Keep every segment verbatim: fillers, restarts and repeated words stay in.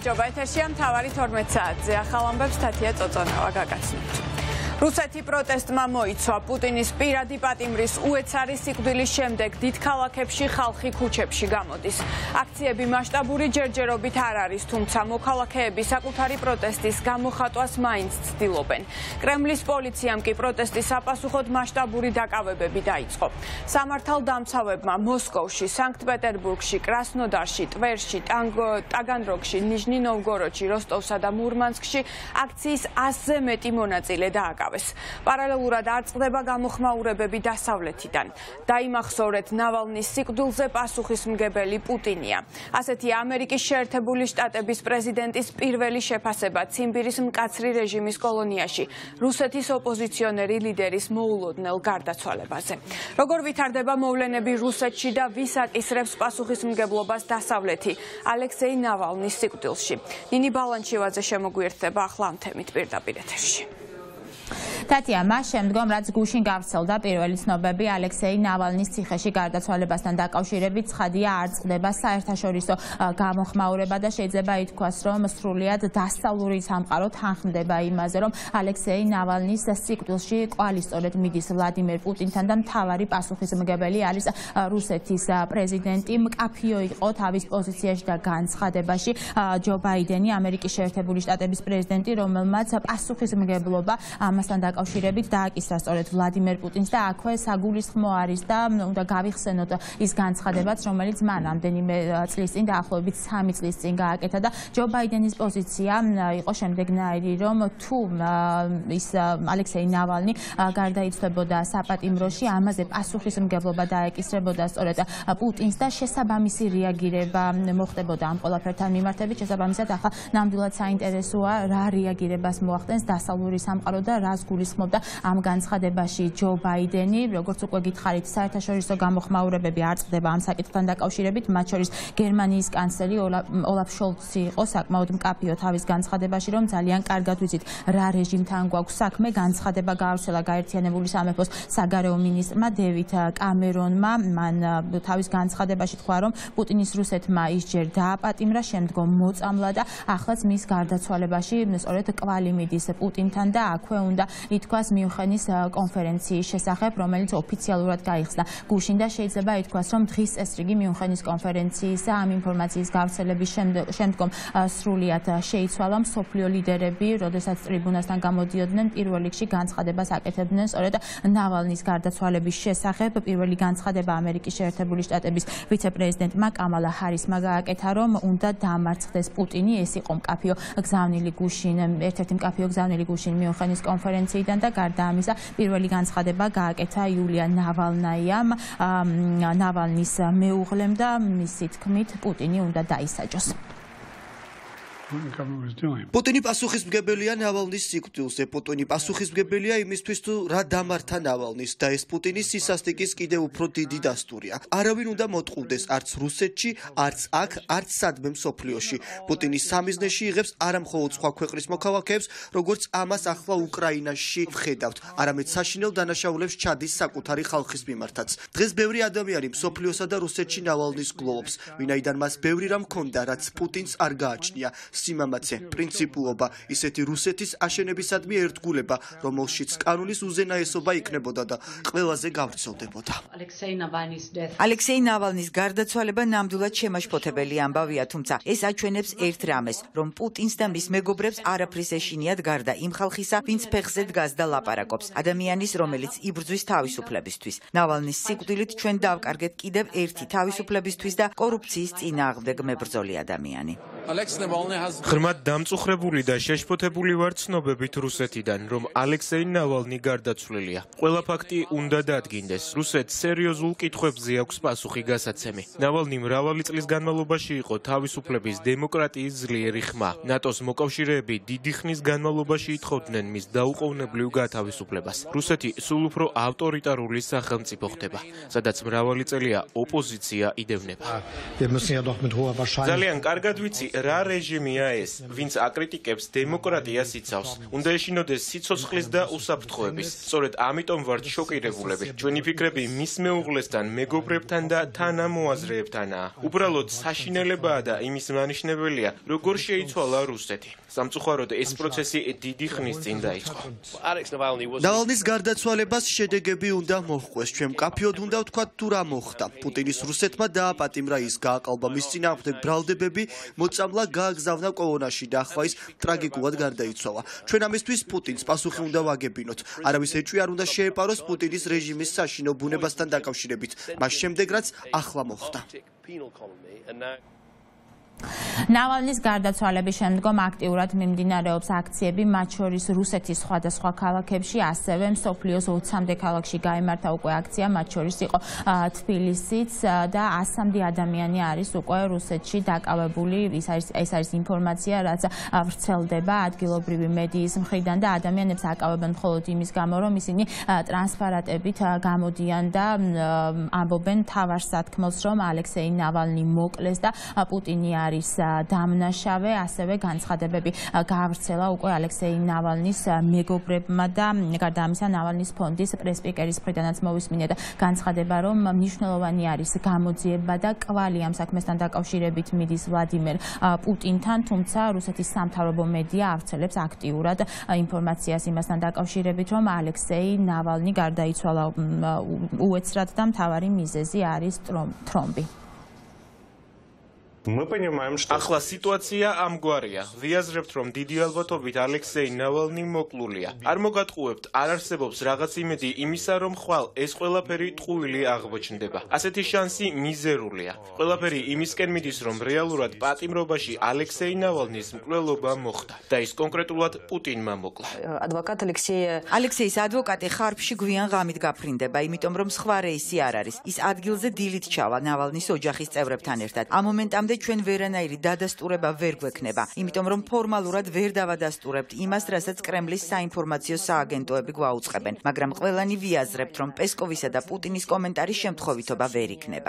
გამარჯობა, ეთერშია მთავარი თორმეტ საათზე. ახალ ამბებს თათია წოწონავა გაგაცნობთ. რუსეთი პროტესტმა მოიცვა პუტინის პირადი პატიმრის უეცარი სიკვდილის შემდეგ დიდ ქალაქებში ხალხი ქუჩებში გამოდის. აქციები მასშტაბური ჯერჯერობით არ არის, თუმცა მოქალაქეები საკუთარი პროტესტის გამოხატვას მაინც ცდილობენ. კრემლის პოლიციამ კი პროტესტის საპასუხოდ მასშტაბური დაკავებები დაიწყო. სამართალდამცავებმა მოსკოვში, სანქტ-პეტერბურგში, კრასნოდარში, ტვერში, ტაგანროგში, ნიჟნი-ნოვგოროდში, როსტოვსა და მურმანსკში აქციის ასზე მეტი მონაწილე დააკავეს. პარალელურად არ წყდება გამოხმაურებები დასავლეთიდან. დაიმახსოვრეთ ნავალნის სიკვდილზე პასუხისმგებელი პუტინია. ასეთია ამერიკის შეერთებული შტატების პრეზიდენტის პირველი შეფასება ციმბირის მკაცრი რეჟიმის კოლონიაში რუსეთის ოპოზიციონერი ლიდერის მოულოდნელ გარდაცვალებაზე. როგორ ვითარდება მოვლენები რუსეთში და ვის აკისრებს პასუხისმგებლობას დასავლეთი ალექსეი ნავალნის სიკვდილში. ნინი ბალანჩივაძე შემოგვიერთდება ახლა ამ თემით პირდაპირ ეთერში. თათია, მას შემდგომ რაც გუშინ გავრცელდა პირველი ცნობები ალექსეი ნავალნის ციხეში გარდაცვალებასთან დაკავშირებით, ცხადია არ წყდება საერთაშორისო გამოხმაურება და შეიძლება ითქვას, რომ სრულიად დასავლური სამყარო თანხმდება იმაზე, რომ ალექსეი ნავალნის სიკვდილში კვალი სწორედ მიდის ვლადიმერ პუტინთან და მთავარი პასუხისმგებელი არის რუსეთის პრეზიდენტი. მკაფიო იყო თავის პოზიციაში და განცხადებაში ჯო ბაიდენი, ამერიკის შეერთებული შტატების პრეზიდენტი, რომელმაც პასუხისმგებლობა ამასთან დაკავშირებით დააკისრა სწორედ ვლადიმერ პუტინს და აქვე საგულისხმო არის და უნდა გავიხსენოთ ის განცხადებაც, რომელიც მან რამდენიმე წლის წინ დაახლოებით სამი წლის წინ გააკეთა და ჯო ბაიდენის პოზიცია იყო შემდეგნაირი, რომ თუ ის ალექსეი ნავალნი გარდაიცვალებოდა საპატიმროში, ამაზე პასუხისმგებლობა დაეკისრებოდა სწორედ პუტინს და შესაბამისი რეაგირება მოხდებოდა ამ ყველაფერთან მიმართებით. შესაბამისად ახლა ნამდვილად საინტერესოა რა რეაგირებას მოახდენს დასავლური სამყარო და რას გულისხმობდა ამ განცხადებაში ჯო ბაიდენი. როგორც უკვე გითხარით, საერთაშორისო გამოხმაურებები არ წყდება ამ საკითხთან დაკავშირებით, მათ შორის გერმანიის კანცლერი ოლაფ შოლცი იყო საკმაოდ მკაფიო თავის განცხადებაში, რომ ძალიან კარგად ვიცით რა რეჟიმთან გვაქვს საქმე. განცხადება გაავრცელა გაერთიანებული სამეფოს საგარეო მინისტრმა დევიდ კამერონმა. მან თავის განცხადებაში თქვა, რომ პუტინის რუსეთმა ისჯერ დააპატიმრა, შემდგომ მოწამლა და ახლაც მის გარდაცვალებაში სწორედ კვალი მიდის პუტინთან და აქვე უნდა ითქვას მიუნხენის კონფერენციის შესახებ, რომელიც ოფიციალურად გაიხსნა გუშინ და შეიძლება ითქვას, რომ დღის წესრიგი მიუნხენის კონფერენციის ამ ინფორმაციის გავრცელების შემდგომ სრულიად შეიცვალა. მსოფლიო ლიდერები, როდესაც ტრიბუნასთან გამოდიოდნენ, პირველ რიგში განცხადებას აკეთებდნენ სწორედ ნავალნის გარდაცვალების შესახებ. პირველი განცხადება ამერიკის შეერთებული შტატების ვიცე-პრეზიდენტმა კამალა ჰარისმა გააკეთა, რომ უნდა დამარცხდეს პუტინი. ეს იყო მკაფიო გზავნილი გუშინ, ერთ-ერთი მკაფიო გზავნილი გუშინ მიუნხენის კონფერენციიდან და გარდა ამისა პირველი განცხადება გააკეთა იულია ნავალნაიამ, ნავალნის მეუღლემ და მისი თქმით პუტინი უნდა დაისაჯოს. პუტინი პასუხისმგებელია ნავალნის სიკვდილზე. პუტინი პასუხისმგებელია იმისთვის, თუ რა დამართა ნავალნის და ეს პუტინის სისასტიკის კიდევ უფრო დიდი დასტურია. არავინ უნდა მოტყუდეს არც რუსეთში, არც აქ, არც სადმე მსოფლიოში. პუტინი სამიზნეში იღებს არა მხოლოდ სხვა ქვეყნის მოქალაქეებს, როგორც ამას ახლა უკრაინაში ვხედავთ, არამედ საშინელ დანაშაულებს ჩადის საკუთარი ხალხის მიმართაც. დღეს ბევრი ადამიანი მსოფლიოსა და რუსეთში ნავალნის გლოვობს, ვინაიდან მას ბევრი რამ ჰქონდა, რაც პუტინს არ გააჩნია. სიმამაცე, პრინციპულობა, ისეთი რუსეთის აშენებისადმი ერთგულება, რომელშიც კანონის უზენაესობა იქნებოდა და ყველაზე გავრცელდებოდა. ალექსეი ნავალნის გარდაცვალება ნამდვილად შემაშფოთებელი ამბავია, თუმცა ეს აჩვენებს ერთ რამეს, რომ პუტინს და მის მეგობრებს არაფრის ეშინიათ გარდა იმ ხალხისა, ვინც ფეხზე დგას და ლაპარაკობს, ადამიანის, რომელიც იბრძვის თავისუფლებისთვის. ნავალნის სიკვდილით ჩვენ დავკარგეთ კიდევ ერთი თავისუფლებისთვის და კორუფციის წინააღმდეგ მებრძოლი ადამიანი. ღრმად დამწუხრებული და შეშფოთებული ვარ ცნობებით რუსეთიდან, რომ ალექსეი ნავალნი გარდაცვლილია. ყველა ფაქტი უნდა დადგინდეს. რუსეთს სერიოზულ კითხვებზე აქვს პასუხი გასაცემი. ნავალნი მრავალი წლის განმავლობაში იყო თავისუფლების დემოკრატიის ძლიერი ხმა. ნატოს მოკავშირეები დიდი ხნის განმავლობაში ითხოვდნენ მის დაუყოვნებლივ გათავისუფლებას. რუსეთი სულ უფრო ავტორიტარული სახელმწიფო ხდება, სადაც მრავალი წელია ოპოზიცია იდევნება. ძალიან კარგად ვიცი, რა რეჟიმია ეს, ვინც აკრიტიკებს დემოკრატიას იცავს. უნდა ეშინოდეს სიცოცხლის და უსაფრთხოების. სწორედ ამიტომ ვართ შოკირებულები. ჩვენი ფიქრები მის მეუღლესთან, მეგობრებთან და თანამოაზრეებთანაა. უბრალოდ საშინელებაა და იმის მანიშნებელია, როგორ შეიცვალა რუსეთი. სამწუხაროდ ეს პროცესი დიდი ხნის წინ დაიწყო. ნავალნის გარდაცვალებას შედეგები უნდა მოჰყვეს. ჩვენ მკაფიოდ უნდა ვთქვათ თუ რა მოხდა. პუტინის რუსეთმა დააპატიმრა ის გააყალბა მის წინააღმდეგ ბრალდებები, მოწამლა გააგზავნა კოლონაში და ახლა ის ტრაგიკულად გარდაიცვალა. ჩვენ ამისთვის პუტინს პასუხი უნდა ვაგებინოთ. არავის ეჭვი არ უნდა შეეპაროს პუტინის რეჟიმის საშინო ბუნებასთან დაკავშირებით, მას შემდეგ რაც ახლა მოხდა. ნავალნის გარდაცვალების შემდგომ აქტიურად მიმდინარეობს აქციები, მათ შორის რუსეთის სხვადასხვა ქალაქებში, ასევე მსოფლიოს ოცამდე ქალაქში გაიმართა უკვე აქცია, მათ შორის იყო თბილისიც და ასამდე ადამიანი არის უკვე რუსეთში დაკავებული. ის არის ეს არის ინფორმაცია, რაც ვრცელდება ადგილობრივი მედიის მხრიდან და ადამიანებს აკავებენ მხოლოდ იმის გამო, რომ ისინი ტრანსპარანტებით გამოდიან და ამბობენ თავარ სათქმელს, რომ ალექსეი ნავალნი მოკლეს და პუტინი არის დამნაშავე, ასევე განცხადებები გაავრცელა უკვე ალექსეი ნავალნის მეგობრებმა და გარდა ამისა ნავალნის ფონდის პრესპიკერის მხრიდანაც მოვისმინეთ განცხადება, რომ მნიშვნელოვანი არის გამოძიება და კვალი ამ საქმესთან დაკავშირებით მიდის ვლადიმერ პუტინთან, თუმცა რუსეთის სამთავრობო მედია ავრცელებს აქტიურად ინფორმაციას იმასთან დაკავშირებით, რომ ალექსეი ნავალნი გარდაიცვალა უეცრად და მთავარი მიზეზი არის თრომბი. ახლა სიტუაცია ამგვარია. ვიაზრებთ, რომ დიდი ალბათობით ალექსეი ნავალნი მოკლულია. არ მოგატყუებთ, არ არსებობს რაღაც იმედი იმისა, რომ ხვალ ეს ყველაფერი ტყუილი აღმოჩნდება. ასეთი შანსი მიზერულია. ყველაფერი იმისკენ მიდის, რომ რეალურად პატიმრობაში ალექსეი ნავალნის მკვლელობა მოხდა და ის კონკრეტულად პუტინმა მოკლა. ალექსეის ადვოკატი ხარფში გვიან ღამით გაფრინდება, იმიტომ რომ სხვა რეისი არ არის. ის ადგილზე დილით ჩავა ნავალნის ოჯახის წევრებთან ერთად. ამ მომენტამდე ჩვენ ვერანაირი დადასტურება ვერ გვექნება, იმიტომ რომ ფორმალურად ვერ დავადასტურებთ იმას, რასაც კრემლის საინფორმაციო სააგენტოები გვაუწყებენ, მაგრამ ყველანი ვიაზრებთ, რომ პესკოვისა და პუტინის კომენტარის შემთხვევითობა ვერ იქნება.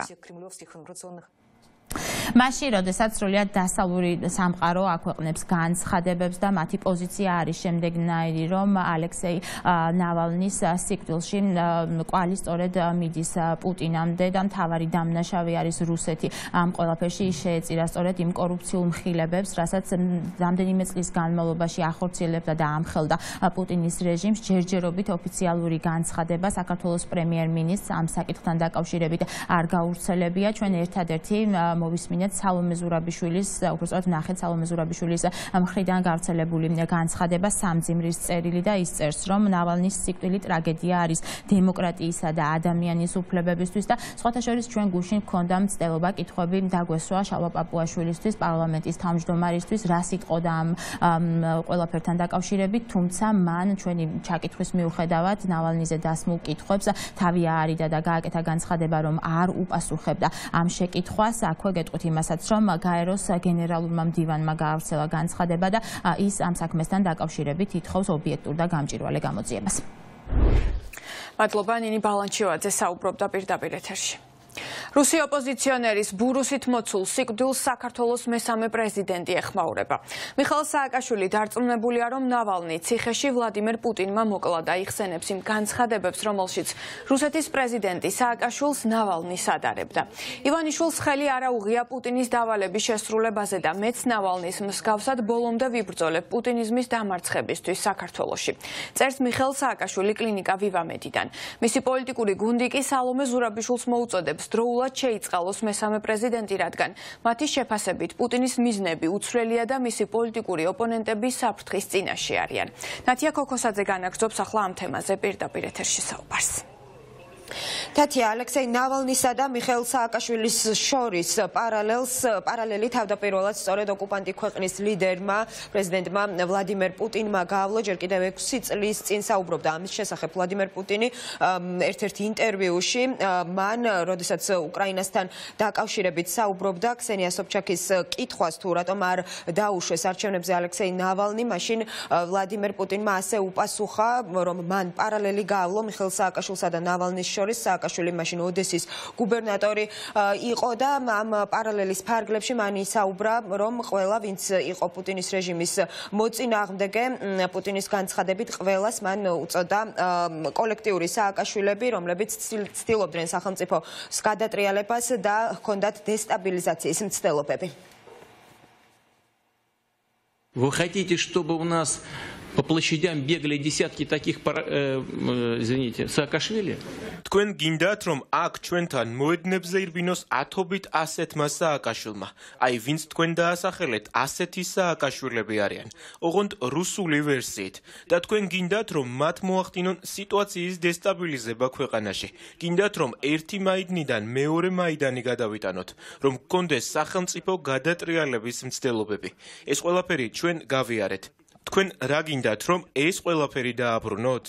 მაშინ, როდესაც სრულიად დასავლური სამყარო აქვეყნებს განცხადებებს და მათი პოზიცია არის შემდეგნაირი, რომ ალექსეი ნავალნის სიკვდილში კვალი სწორედ მიდის პუტინამდე და მთავარი დამნაშავე არის რუსეთი. ამ ყველაფერში შეეწირა სწორედ იმ კორუფციულ მხილებებს, რასაც რამდენიმე წლის განმავლობაში ახორციელებდა და ამხელდა პუტინის რეჟიმს. ჯერჯერობით ოფიციალური განცხადება საქართველოს პრემიერ-მინისტრს ამ საკითხთან დაკავშირებით არ გაავრცელებია. ჩვენ ერთადერთი მოვისმინეთ სალომე ზურაბიშვილის, უბრალოდ ნახეთ სალომე ზურაბიშვილის მხრიდან გავრცელებული განცხადება სამძიმრის წერილი და ის წერს, რომ ნავალნის სიკვდილი ტრაგედია არის დემოკრატიისა და ადამიანის უფლებებისთვის და სხვათა შორის ჩვენ გუშინ გქონდა მცდელობა კითხვები დაგვესვა შალვა პაპუაშვილისთვის, პარლამენტის თავმჯდომარისთვის, რა სიტყოდა ამ ყველაფერთან დაკავშირებით, თუმცა მან ჩვენი ჩაკითხვის მიუხედავად ნავალნიზე დასმულ კითხვებს თავი აარიდა და გააკეთა განცხადება, რომ არ უპასუხებდა ამ შეკითხვას. აქვე გეტყვით იმასაც, რომ გაეროს გენერალურმა მდივანმა გაავრცელა განცხადება და ის ამ საქმესთან დაკავშირებით ითხოვს ობიექტურ და გამჭვირვალე გამოძიებას. მადლობა, ნინი ბალანჩივაძე საუბრობდა პირდაპირ ეთერში. რუსი ოპოზიციონერის ბურუსით მოცულ სიკვდილს საქართველოს მესამე პრეზიდენტი ეხმაურება. მიხაილ სააკაშვილი დარწმუნებულია, რომ ნავალნი ციხეში ვლადიმერ პუტინმა მოკლა და იხსენებს იმ განცხადებებს, რომელშიც რუსეთის პრეზიდენტი სააკაშვილს ნავალნის ადარებდა. ივანიშვილს ხელი არ აუღია პუტინის დავალების შესრულებაზე და მეც ნავალნის მსგავსად ბოლომდე ვიბრძოლებ პუტინიზმის დამარცხებისთვის საქართველოში. წერს მიხაილ სააკაშვილი კლინიკა ვივამედიდან. მისი პოლიტიკური გუნდი კი სალომე ზურაბიშვილს მოუწოდებს დროულად შეიწყალოს მესამე პრეზიდენტი, რადგან მათი შეფასებით პუტინის მიზნები უცვლელია და მისი პოლიტიკური ოპონენტები საფრთხის წინაშე არიან. ნათია ქოქოსაძე განაგრძობს ახლა ამ თემაზე პირდაპირ ეთერში საუბარს. თათია, ალექსეი ნავალნისა და მიხაილ სააკაშვილის შორის პარალელს პარალელი თავდაპირველად სწორედ ოკუპანტი ქვეყნის ლიდერმა პრეზიდენტმა ვლადიმერ პუტინმა გაავლო. ჯერ კიდევ ექვსი წლის წინ საუბრობდა ამის შესახებ ვლადიმერ პუტინი ერთ-ერთ ინტერვიუში. მან, როდესაც უკრაინასთან დაკავშირებით საუბრობდა ქსენია სობჩაკის კითხვას, თუ რატომ არ დაუშვეს არჩევნებზე ალექსეი ნავალნი, მაშინ ვლადიმერ პუტინმა ასე უპასუხა, რომ მან პარალელი გაავლო მიხაილ სააკაშვილსა და ნავალნის შორის. სააკაშვილი მაშინ ოდესის გუბერნატორი იყო და ამ პარალელის ფარგლებში მან ისაუბრა, რომ ყველა ვინც იყო პუტინის რეჟიმის მოწინააღმდეგე, პუტინის განცხადებით ყველას მან უწოდა კოლექტიური სააკაშვილები, რომლებიც ცდილობდნენ სახელმწიფოს გადატრიალებას და ჰქონდათ დესტაბილიზაციის მცდელობები. Вы хотите, чтобы у нас по площадям бегали десятки таких, э, извините, Саакашвили? თქვენ გინდათ რომ აქ ჩვენთან მოედნებზე ირბინოს ათობით ასეთმა სააკაშვილმა. აი ვინც თქვენ დაასახელეთ, ასეთი სააკაშვილები არიან. ოღონდ რუსული ვერსიით. და თქვენ გინდათ რომ მათ მოახდინონ სიტუაციის დესტაბილიზება ქვეყანაში. გინდათ რომ ერთი მაიდნიდან მეორე მაიდანი გადავიტანოთ, რომ გქონდეს სახელმწიფო გადატრიალების მცდელობები. ეს ყველაფერი ჩვენ გავიარეთ. თქვენ რა გინდათ რომ ეს ყველაფერი დააბრუნოთ?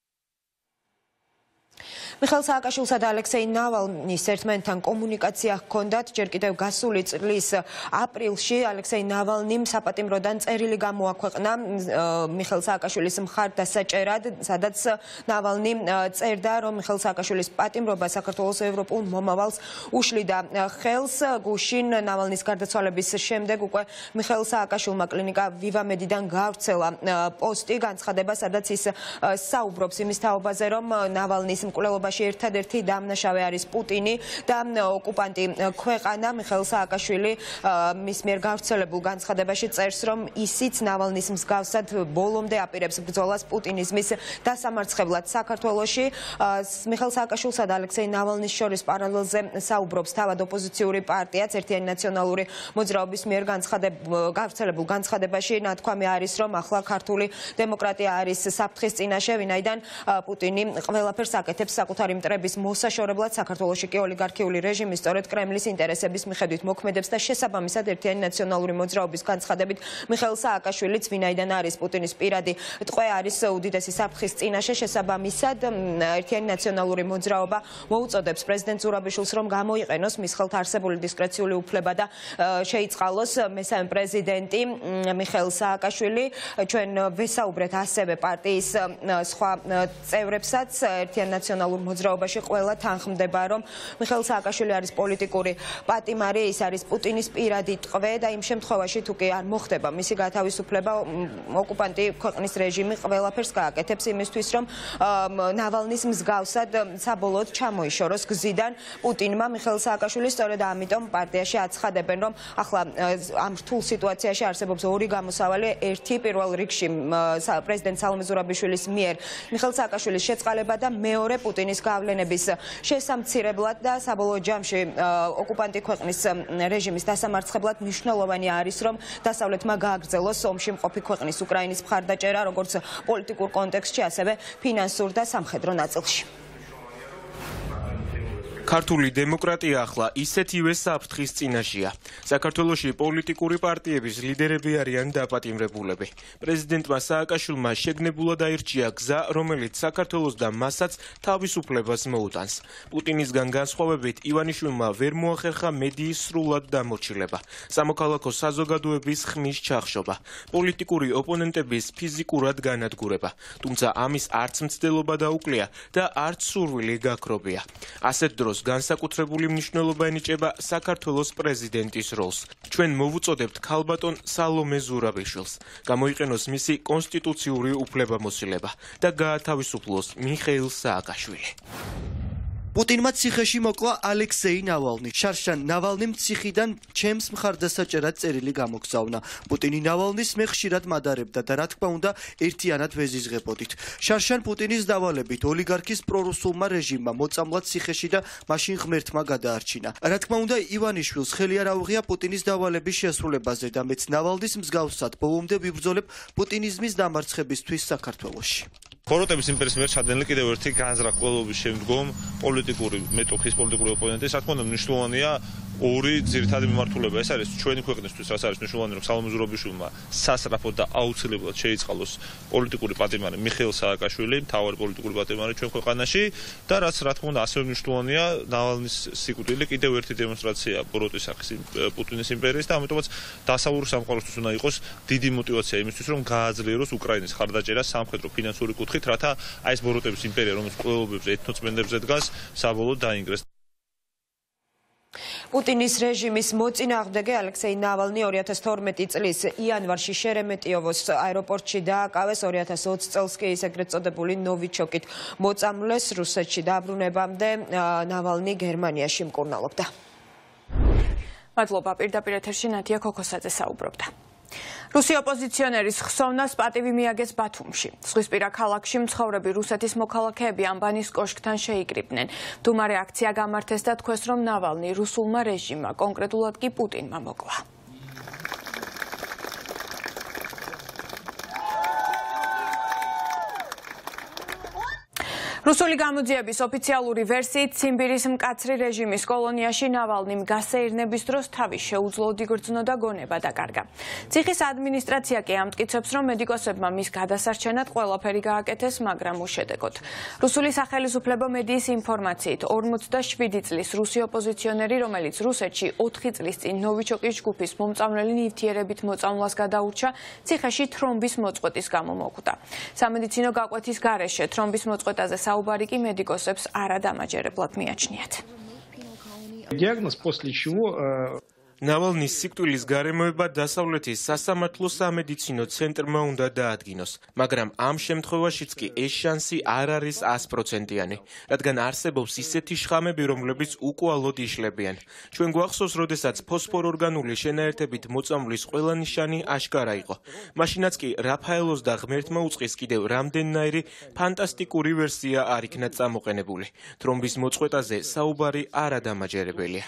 მიხეილ სააკაშვილსა და ალექსეი ნავალნის ერთმანეთთან კომუნიკაცია ჰქონდათ ჯერ კიდევ გასული წლის აპრილში. ალექსეი ნავალნიმ საპატიმროდან წერილი გამოაქვეყნა მიხეილ სააკაშვილის მხარდასაჭერად, სადაც ნავალნი წერდა, რომ მიხეილ სააკაშვილის პატიმრობა საქართველოს ევროპულ მომავალს უშლიდა ხელს. გუშინ ნავალნის გარდაცვალების შემდეგ უკვე მიხეილ სააკაშვილმა კლინიკა ვივამედიდან გაავრცელა პოსტი, განცხადება, სადაც ის საუბრობს იმის თაობაზე, რომ ნავალნის მკვლელობაში ერთადერთი დამნაშავე არის პუტინი და ოკუპანტი ქვეყანა. მიხეილ სააკაშვილი მის მიერ გავრცელებულ განცხადებაში წერს, რომ ისიც ნავალნის მსგავსად ბოლომდე აპირებს ბრძოლას პუტინიზმის დასამარცხებლად საქართველოში. მიხეილ სააკაშვილსა და ალექსეი ნავალნის შორის პარალელზე საუბრობს თავად ოპოზიციური პარტიაც. ერთიანი ნაციონალური მოძრაობის მიერ გავრცელებულ განცხადებაში ნათქვამი არის, რომ ახლა ქართული დემოკრატია არის საფრთხის წინაშე, ვინაიდან პუტინი ყველაფერს აკეთებს საკუთარი მტრების მოსაშორებლად. საქართველოში კი ოლიგარქიული რეჟიმი სწორედ კრემლის ინტერესების მიხედვით მოქმედებს და შესაბამისად ერთიანი ნაციონალური მოძრაობის განცხადებით მიხეილ სააკაშვილიც, ვინაიდან არის პუტინის პირადი ტყვე, არის უდიდესი საფრთხის წინაშე. შესაბამისად ერთიანი ნაციონალური მოძრაობა მოუწოდებს პრეზიდენტ ზურაბიშვილს, რომ გამოიყენოს მის ხელთ არსებული დისკრეციული უფლება და შეიწყალოს მესამე პრეზიდენტი მიხეილ სააკაშვილი. ჩვენ ვესაუბრეთ ასევე პარტიის სხვა წევრებსაც ერთიან ნაციონალურ მოძრაობაში ყველა თანხმდება, რომ მიხეილ სააკაშვილი არის პოლიტიკური პატიმარი, ის არის პუტინის პირადი ტყვე და იმ შემთხვევაში თუ კი არ მოხდება მისი გათავისუფლება, ოკუპანტი ქვეყნის რეჟიმი ყველაფერს გააკეთებს იმისთვის, რომ ნავალნის მსგავსად საბოლოოდ ჩამოიშოროს გზიდან პუტინმა. მიხეილ სააკაშვილი სწორედ ამიტომ პარტიაში აცხადებენ, რომ ახლა ამ რთულ სიტუაციაში არსებობს ორი გამოსავალი. ერთი პირველ რიგში პრეზიდენტ სალომე ზურაბიშვილის მიერ მიხეილ სააკაშვილის შეწყალება და მეორე პუტინის გავლენების შესამცირებლად და საბოლოო ჯამში ოკუპანტი ქვეყნის რეჟიმის დასამარცხებლად მნიშვნელოვანი არის, რომ დასავლეთმა გააგრძელოს ომში მყოფი ქვეყნის უკრაინის მხარდაჭერა, როგორც პოლიტიკურ კონტექსტში, ასევე ფინანსურ და სამხედრო ნაწილში. ქართული დემოკრატია ახლა ისეთივე საფრთხის წინაშეა. საქართველოში პოლიტიკური პარტიების ლიდერები არიან დაპატიმრებულები. პრეზიდენტმა სააკაშვილმა შეგნებულად აირჩია გზა, რომელიც საქართველოს და მასაც თავისუფლებას მოუტანს. პუტინისგან განსხვავებით ივანიშვილმა ვერ მოახერხა მედიის სრულად დამორჩილება, სამოქალაქო საზოგადოების ხმის ჩახშობა, პოლიტიკური ოპონენტების ფიზიკურად განადგურება. თუმცა ამის არც მცდელობა დაუკლია და არც სურვილი გაქრობია. ასეთ დროს განსაკუთრებული მნიშვნელობა ენიჭება საქართველოს პრეზიდენტის როლს. ჩვენ მოვუწოდებთ ქალბატონ სალომე ზურაბიშვილს, გამოიყენოს მისი კონსტიტუციური უფლებამოსილება და გაათავისუფლოს მიხეილ სააკაშვილი. პუტინმა ციხეში მოკლა ალექსეი ნავალნი. შარშან ნავალნიმ ციხიდან ჩემს მხარდასაჭერად წერილი გამოგზავნა. პუტინი ნავალნის მე ხშირად მადარებდა და რა თქმა უნდა ერთიანად ვეზიზღებოდით. შარშან პუტინის დავალებით ოლიგარქის პრორუსულმა რეჟიმმა მოწამლა ციხეში და მაშინ ღმერთმა გადაარჩინა. რა თქმა უნდა ივანიშვილს ხელი არ აუღია პუტინის დავალების შესრულებაზე და მეც ნავალნის მსგავსად ბოლომდე ვიბრძოლებ პუტინიზმის დამარცხებისთვის საქართველოში. ხოროტების იმპერიის მიერ ჩადენილი კიდევ ერთი განზრახ ყველობის შემდგომ პოლიტიკური მეტოქის პოლიტიკური ოპონენტი, რა თქმა უნდა მნიშვნელოვანია ორი ძირითადი მიმართულება ეს არის ჩვენი ქვეყნისთვის, რაც არის მნიშვნელოვანი, რომ სალომე ზურაბიშვილმა სასწრაფოდ და აუცილებლად შეიწყალოს პოლიტიკური პატიმარი მიხეილ სააკაშვილი, მთავარი პოლიტიკური პატიმარი ჩვენ ქვეყანაში და რაც რა თქმა უნდა ასევე მნიშვნელოვანია, ნავალნის სიკვდილი კიდევ ერთი დემონსტრაცია ბოროტის სახის პუტინის იმპერიის და ამიტომაც დასავლური სამყაროსთვის უნდა იყოს დიდი мотиваცია იმისთვის, რომ გააძლიეროს უკრაინის ხარდაჭერა სამხედრო ფინანსური კუთხით, რათა აი ეს ბოროტების იმპერია, რომელიც ყველობებზე ეთნოწმენდებზე დგას, საბოლოოდ დაინგრეს. პუტინის რეჟიმის მოწინააღმდეგე ალექსეი ნავალნი ორი ათას თორმეტი წლის იანვარში შერემეტიოვოს აეროპორტში დააკავეს, ორი ათას ოცი წელს კი ის ეგრეთ წოდებული ნოვიჩოკით მოწამლეს. რუსეთში დაბრუნებამდე ნავალნი გერმანიაში მკურნალობდა. მადლობა, პირდაპირ ეთერში ნადია ქოქოსაძე საუბრობდა. რუსი ოპოზიციონერის ხსოვნას პატივი მიაგეს ბათუმში. ზღვისპირა ქალაქში მცხოვრები რუსეთის მოქალაქეები ამბანის კოშკთან შეიკრიბნენ. მდუმარე აქცია გამართეს და თქვეს, რომ ნავალნი რუსულმა რეჟიმმა, კონკრეტულად კი პუტინმა მოკლა. რუსული გამოძიების ოფიციალური ვერსიით ციმბირის მკაცრი რეჟიმის კოლონიაში ნავალნიმ გასეირნების დროს თავი შეუძლოდ იგრძნო და გონება დაკარგა. ციხის ადმინისტრაცია კი ამტკიცებს, რომ მედიკოსებმა მის გადასარჩენად ყველაფერი გააკეთეს, მაგრამ უშედეგოდ. რუსული სახელისუფლებო მედიის ინფორმაციით, ორმოცდაშვიდი წლის რუსი ოპოზიციონერი, რომელიც რუსეთში ოთხი წლის წინ ნოვიჩოკის ჯგუფის მომწამლელი ნივთიერებით მოწამვლას გადაურჩა, ციხეში თრომბის მოწყვეტის გამო მოკვდა. სამედიცინო გაკვეთის გარეშე თრომბის მოწყვეტაზე საუბარი კი მედიკოსებს არადამაჯერებლად მიაჩნიათ. Диагноз, после чего ნავალნის სიკვდილის გარემოება დასავლეთის სასამართლო სამედიცინო ცენტრმა უნდა დაადგინოს, მაგრამ ამ შემთხვევაშიც კი ეს შანსი არ არის ას პროცენტიანი, რადგან არსებობს ისეთი შხამები, რომლებიც უკვალოდ იშლებიან. ჩვენ გვახსოვს, როდესაც ფოსფორორგანული შენაერთებით მოწამვლის ყველა ნიშანი აშკარა იყო. მაშინაც კი რაფაელოს და ღმერთმა უწყის კიდევ რამდენნაირი ფანტასტიკური ვერსია არ იქნა წამოყენებული. თრომბის მოწყვეტაზე საუბარი არადამაჯერებელია.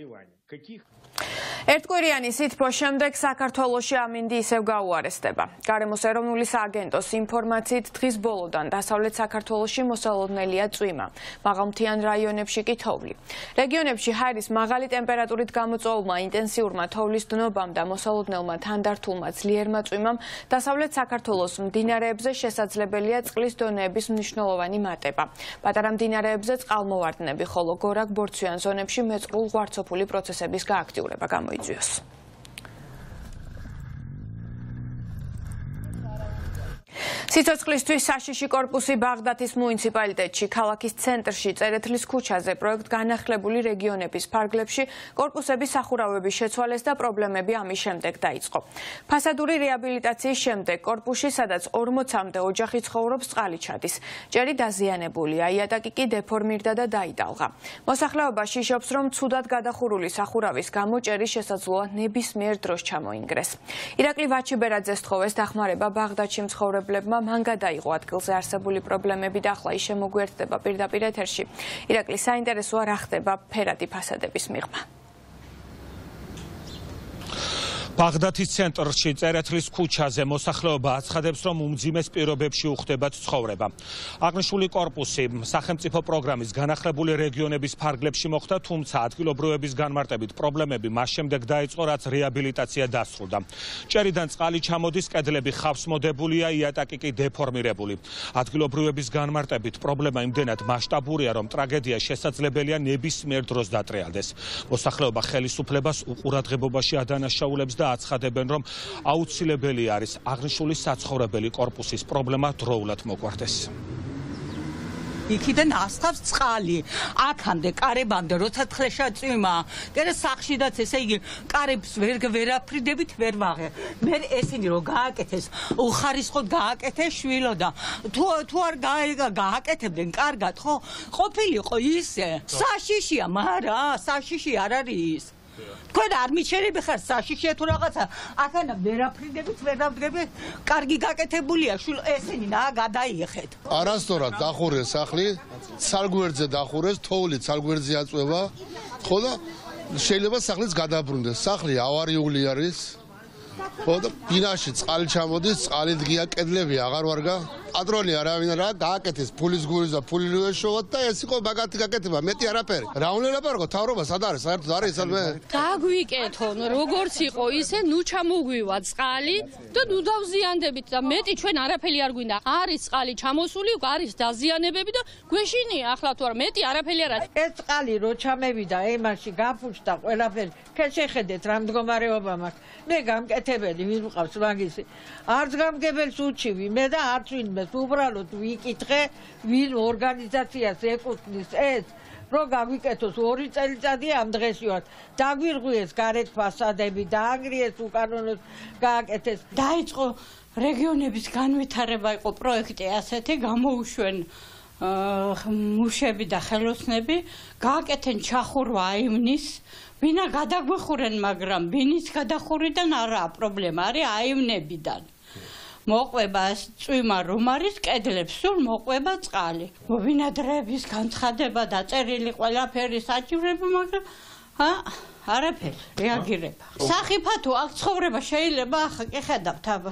ერთკვირიანი სითბოს შემდეგ საქართველოში ამინდი ისევ გაუარესდება. გარემოს ეროვნული სააგენტოს ინფორმაციით დღის ბოლოდან დასავლეთ საქართველოში მოსალოდნელია წვიმა, მაღალმთიან რაიონებში კი თოვლი. რეგიონებში ჰაერის მაღალი ტემპერატურით გამოწვეულმა ინტენსიურმა თოვლის დნობამ და მოსალოდნელმა თანდართულმა ძლიერმა წვიმამ დასავლეთ საქართველოს მდინარეებზე შესაძლებელია წყლის დონეების მნიშვნელოვანი მატება. პატარა მდინარეებზე წყალმოვარდნები, ხოლო გორაკ-ბორცვიან ზონებში მეწყრულ ღვარცოფული პროცესების გააქტიურება გამოიწვიოს. სიცოცხლისთვის საშიში კორპუსი ბაღდათის მუნიციპალიტეტში, ქალაქის ცენტრში, წერეთლის ქუჩაზე, პროექტ განახლებული რეგიონების ფარგლებში კორპუსების სახურავების შეცვალეს და პრობლემები ამის შემდეგ დაიწყო. ფასადური რეაბილიტაციის შემდეგ კორპუსში, სადაც ორმოცამდე ოჯახი ცხოვრობს, წყალი ჩადის. ჭერი დაზიანებულია, იატაკი კი დეფორმირდა და დაიდალღა. მოსახლეობა შიშობს, რომ ცუდად გადახურული სახურავის გამო ჭერი შესაძლოა ნებისმიერ დროს ჩამოინგრეს. ირაკლი ვაჩიბერაძეს თხოვეს დახმარება ბაღდათში მცხოვრებლებმა, მან გადაიღო ადგილზე არსებული პრობლემები და ახლა ის შემოგვიერთდება პირდაპირ ეთერში. ირაკლი, საინტერესოა რა ხდება ფერადი ფასადების მიღმა. ბაღდათის ცენტრში, წერეთლის ქუჩაზე მოსახლეობა აცხადებს, რომ უმძიმეს პირობებში უხდებათ ცხოვრება. აღნიშნული კორპუსი სახელმწიფო პროგრამის განახლებული რეგიონების ფარგლებში მოხდა, თუმცა ადგილობრივების განმარტებით პრობლემები მას შემდეგ დაიწყო, რაც რეაბილიტაცია დასრულდა. ჭერიდან წყალი ჩამოდის, კედლები ხავს მოდებულია, იატაკი კი დეფორმირებული. ადგილობრივების განმარტებით პრობლემა იმდენად მასშტაბურია, რომ ტრაგედია შესაძლებელია ნებისმიერ დროს დატრიალდეს. მოსახლეობა ხელისუფლებას უყურადღებობაში ადანაშაულებს და აცხადებენ, რომ აუცილებელი არის აღნიშნული საცხოვრებელი კორპუსის პრობლემა დროულად მოგვარდეს. იქიდან ასხავს წყალი, აქამდე კარებამდე, როცა თხლეშა წვიმა, და სახშიდაც ესე იგი კარებს ვერ ვერაფრიდებით ვერ ვაღე. მე ესენი რომ გააკეთეს, უხარისხოდ გააკეთეს შვილო და თუ თუ არ გააკეთებდნენ კარგად, ხო? ყოფილიყო ისე. საშიშია, მარა, საშიში არ არის. თქვენ არ მიჩერები ხარ საშიშია თუ რაღაცა, აქანა ვერაფრიდებით ვერ დავდგები, კარგი გაკეთებულია, შვილო, ესენი რა გადაიეხეთ. არასწორად დახურეს სახლი, ცალგვერდზე დახურეს, თოვლი ცალგვერდზე აწვევა, ხო და შეიძლება სახლიც გადაბრუნდეს. სახლი ავარიული არის. ხო და ბინაში წყალი ჩამოდის, წყალი დგია, კედლები აღარ ვარგა, პატრონი არავინ რა გააკეთეს ფულის გულის და ფული შეშოვოთ და ეს იყო მაგათი გაკეთება მეტი არაფერი რა უნდა ლაპარაკო თავრობა სად არის საერთოდ არის ისე მე გაგვიკეთონ როგორც იყო ისე ნუ ჩამოგვივა წყალი და ნუ დავზიანდებით და მეტი ჩვენ არაფერი არ გვინდა არის წყალი ჩამოსული არის დაზიანებები და გვეშინია ახლა თუ არა მეტი არაფერი არ არის ეს წყალი რო ჩამევიდა ემაში გაფუჭდა ყველაფერი ხე შეხედეთ რა მდგომარეობა მაქვს მე გამკეთებელი ვინ მყავს მაგისი არც გამგებელს უჩივი მე და არც ვინმეს უბრალოდ ვიკითხე ვინ ორგანიზაციას ეკუთვნის ეს რომ გაგვიკეთოს ორი წელიწადია ამ დღეში ვარ დაგვირღვიეს გარეთ ფასადები დაანგრიეს უკანონოდ გააკეთეს დაიწყო რეგიონების განვითარება იყო პროექტი ასეთი გამოუშვენ მუშები და ხელოსნები გააკეთენ ჩახურვა აივნის ვინა გადაგვეხურენ მაგრამ ვინის გადახურიდან არაა პრობლემა არის აივნებიდან მოყვება წვიმა რომ არის კედლებს სულ მოყვება წყალი მობინადრეების განცხადება და წერილი ყველაფერი საჭიროება მაგრამ ა არაფერი რეაგირება სახიფათო აქ ცხოვრება შეიძლება ახლა კი ხედავთ აბა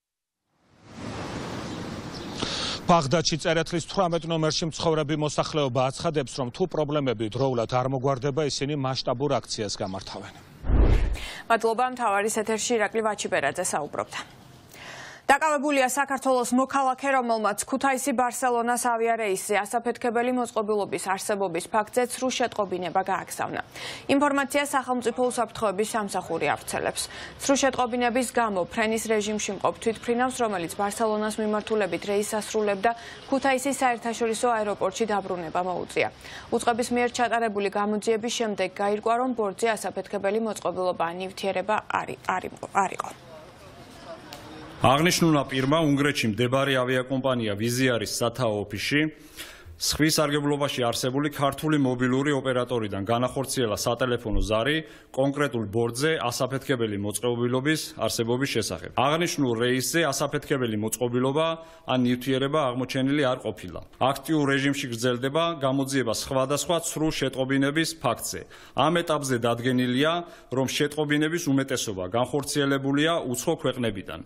ბაღდადში წერეთლის თვრამეტ ნომერში მცხოვრები მოსახლეობა აცხადებს, რომ თუ პრობლემები დროულად არ მოგვარდება, ისინი მასშტაბურ აქციას გამართავენ. მადლობა, მთავარის ეთერში ირაკლი ვაჩიბერაძე საუბრობდა. დაკავებულია საქართველოს მოქალაქე, რომელმაც ქუთაისი ბარსელონას ავიარეისი ასაფეთქებელი მოწყობილობის არსებობის ფაქტზე ცრუ შეტყობინება გააგზავნა. ინფორმაცია სახელმწიფო უსაფრთხოების სამსახური ავრცელებს. ცრუ შეტყობინების გამო ფრენის რეჟიმში მყოფ თვითმფრინავს, რომელიც ბარსელონას მიმართულებით რეისს ასრულებდა, ქუთაისის საერთაშორისო აეროპორტში დაბრუნება მოუწია. უწყების მიერ ჩატარებული გამოძიების შემდეგ გაირკვა, რომ ბორტზე ასაფეთქებელი მოწყობილობა ნივთიერება არ იყო. აღნიშნულმა პირმა უნგრეთში მდებარე ავიაკომპანია ვიზიარის სათაო ოფისში სხვის სარგებლობაში არსებული ქართული მობილური ოპერატორიდან განახორციელა სატელეფონო ზარი კონკრეტულ ბორტზე ასაფეთქებელი მოწყობილობის არსებობის შესახებ. აღნიშნულ რეისზე ასაფეთქებელი მოწყობილობა ან ნივთიერება აღმოჩენილი არ ყოფილა. აქტიურ რეჟიმში გრძელდება გამოძიება სხვადასხვა ცრუ შეტყობინების ფაქტზე. ამ ეტაპზე დადგენილია, რომ შეტყობინების უმეტესობა განხორციელებულია უცხო ქვეყნებიდან.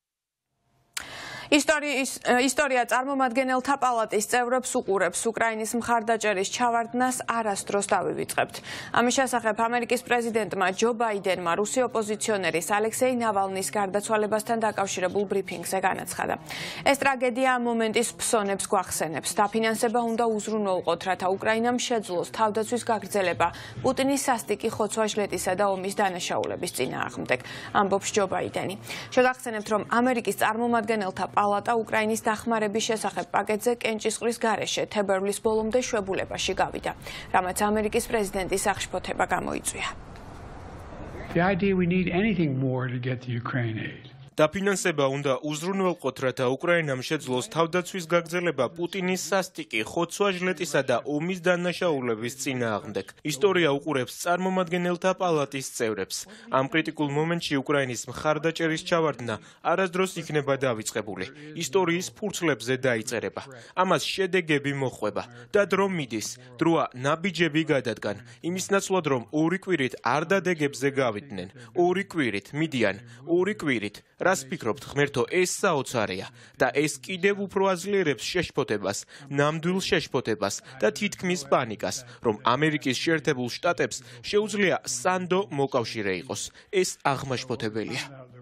ისტორია წარმომადგენელთა პალატის წევრებს უყურებს უკრაინის მხარდაჭერის ჩავარდნას არასდროს დავივიწყებთ. ამის შესახებ ამერიკის პრეზიდენტმა ჯო ბაიდენმა რუსი ოპოზიციონერის ალექსეი ნავალნის გარდაცვალებასთან დაკავშირებულ ბრიფინგზე განაცხადა. ეს ტრაგედია ამ მომენტის ფსონებს გვახსენებს. დაფინანსება უნდა უზრუნველყოთ, რათა უკრაინამ შეძლოს თავდაცვის გაგრძელება პუტინის სასტიკი ხოცვა-ჟლეტისა და ომის დანაშაულების წინააღმდეგ, ამბობს ჯო ბაიდენი. შეგახსენებთ, რომ ამერიკის წარმომადგენელთა პალატა უკრაინის დახმარების შესახებ პაკეტზე კენჭისყრის გარეშე თებერვლის ბოლომდე შვებულებაში გავიდა, რამაც ამერიკის პრეზიდენტის აღშფოთება გამოიწვია. The idea we need anything more to get the Ukraine aid. დაფინანსება უნდა უზრუნველყოთ, რათა უკრაინამ შეძლოს თავდაცვის გაგრძელება პუტინის სასტიკი ხოცვა-ჟლეტისა და ომის დანაშაულების წინააღმდეგ. ისტორია უყურებს წარმომადგენელთა პალატის წევრებს. ამ კრიტიკულ მომენტში უკრაინის მხარდაჭერის ჩავარდნა არასდროს იქნება დავიწყებული. ისტორიის ფურცლებზე დაიწერება. ამას შედეგები მოჰყვება და დრო მიდის. დროა ნაბიჯები გადადგან. იმის ნაცვლად, რომ ორი კვირით არ დადეგებზე გავიდნენ. ორი კვირით მიდიან, ორი კვირით რას ფიქრობთ, ღმერთო, ეს საოცარია და ეს კიდევ უფრო აძლიერებს შეშფოთებას, ნამდვილ შეშფოთებას და თითქმის პანიკას, რომ ამერიკის შეერთებულ შტატებს შეუძლია სანდო მოკავშირე იყოს. ეს აღმაშფოთებელია.